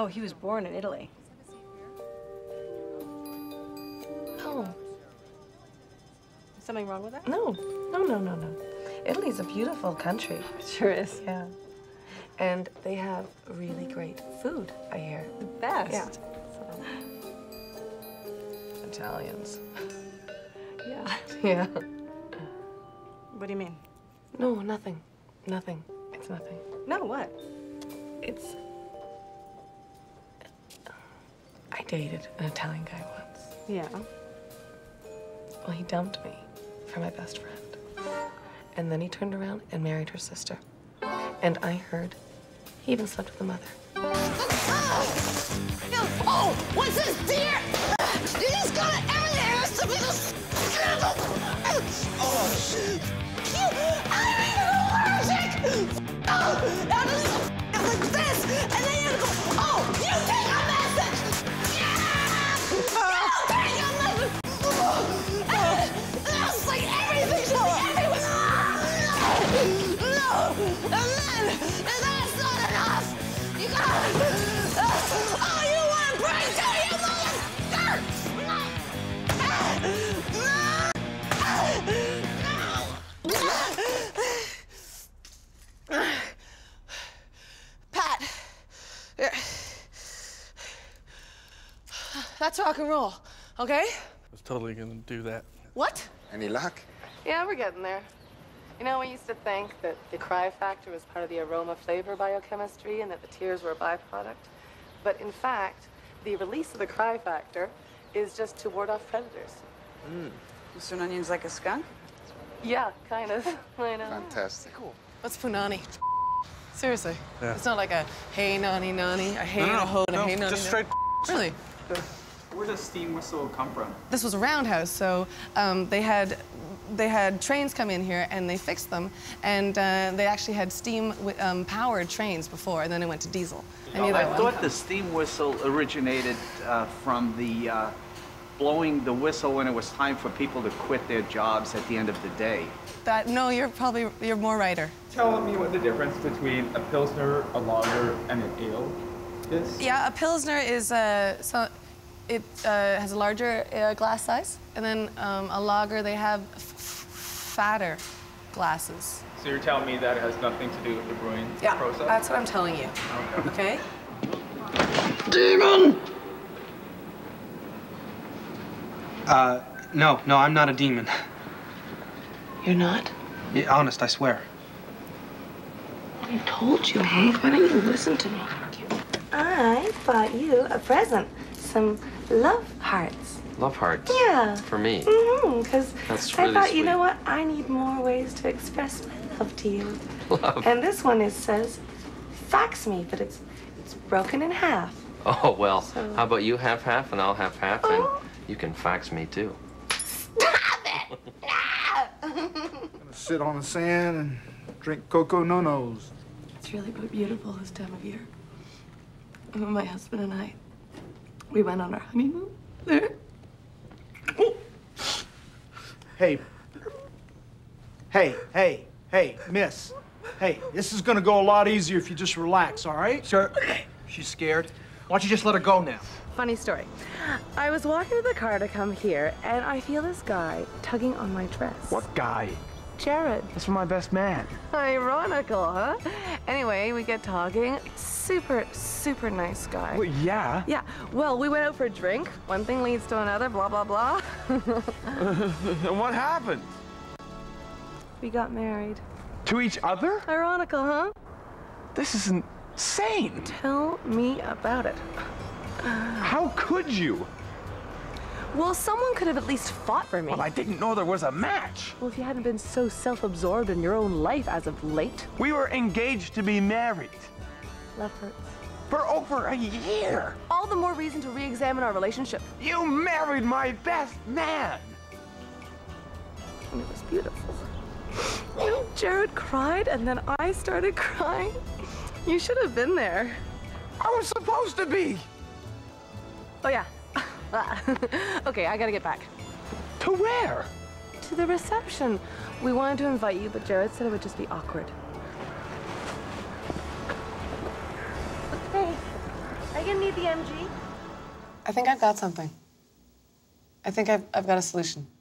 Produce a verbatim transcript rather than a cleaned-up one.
Oh, he was born in Italy. Oh. Something wrong with that? No, no, no, no, no. Italy's a beautiful country. It sure is. Yeah. And they have really great food, I hear. The best. Yeah. So. Italians. Yeah. Yeah. What do you mean? No, nothing. Nothing. It's nothing. No, what? It's... I dated an Italian guy once. Yeah. Well, he dumped me for my best friend. And then he turned around and married her sister. And I heard he even slept with the mother. Oh, what's this, dear? You just got everything has to be the scandal. Oh, shit. You, I'm allergic. Oh, now this is like this, and then you go, oh, you take a message. Yeah! You take a message. That's like everything should be everywhere. No, and then, and that's not enough. You gotta, oh, you want to break down your mother? Pat, that's rock and roll, okay? I was totally gonna do that. What? Any luck? Yeah, we're getting there. You know, we used to think that the cry factor was part of the aroma flavor biochemistry and that the tears were a byproduct. But in fact, the release of the cry factor is just to ward off predators. Mm. Mister Onion's like a skunk? Yeah, kind of. I know. Fantastic. Cool. What's punani? Seriously. Yeah. It's not like a hey nani nani, a hey No, no, and a ho and no, a hey nani. just straight. Really? Where does steam whistle come from? This was a roundhouse, so um, they had they had trains come in here and they fixed them, and uh, they actually had steam um, powered trains before, and then it went to diesel. I knew I that one. thought the steam whistle originated uh, from the uh, blowing the whistle when it was time for people to quit their jobs at the end of the day. That no, you're probably you're more righter. Tell me what the difference between a pilsner, a lager, and an ale is. Yeah, a pilsner is uh, so it uh, has a larger uh, glass size, and then um, a lager they have f fatter glasses. So you're telling me that it has nothing to do with the brewing Yeah, process? that's what I'm telling you. Okay. Okay? Demon! Uh, no, no, I'm not a demon. You're not? Yeah, honest, I swear. I told you, Hank. Why don't you listen to me? I bought you a present. Some love hearts. Love hearts? Yeah. For me? Mm-hmm, because That's I really thought, sweet. you know what? I need more ways to express my love to you. Love? And this one is says, fax me, but it's it's broken in half. Oh, well, So- how about you have half and I'll have half, Oh. and you can fax me too. Gonna sit on the sand and drink cocoa no-nos. It's really beautiful this time of year. My husband and I, we went on our honeymoon there. Hey. Hey, hey, hey, miss. Hey, this is gonna go a lot easier if you just relax, all right? Sir, she's scared. Why don't you just let her go now? Funny story. I was walking to the car to come here, and I feel this guy tugging on my dress. What guy? Jared. That's for my best man. Ironical, huh? Anyway, we get talking. Super, super nice guy. Well, yeah. Yeah, well, we went out for a drink. One thing leads to another, blah, blah, blah. And what happened? We got married. To each other? Ironical, huh? This is insane. Tell me about it. How could you? Well, someone could have at least fought for me. Well, I didn't know there was a match. Well, if you hadn't been so self-absorbed in your own life as of late. We were engaged to be married. Love hurts. For over a year. All the more reason to re-examine our relationship. You married my best man. And it was beautiful. You know, Jared cried, and then I started crying. You should have been there. I was supposed to be. Oh, yeah. Okay, I gotta get back. To where? To the reception. We wanted to invite you, but Jared said it would just be awkward. Okay. I you gonna need the M G? I think I've got something. I think I've, I've got a solution.